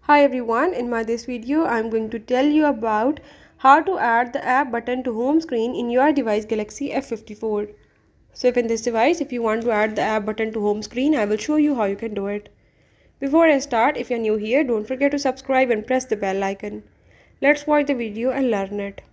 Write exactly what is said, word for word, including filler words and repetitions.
Hi everyone, in my this video I am going to tell you about how to add the app button to home screen in your device Galaxy F fifty-four. So if in this device, if you want to add the app button to home screen, I will show you how you can do it. Before I start, if you are new here, don't forget to subscribe and press the bell icon. Let's watch the video and learn it.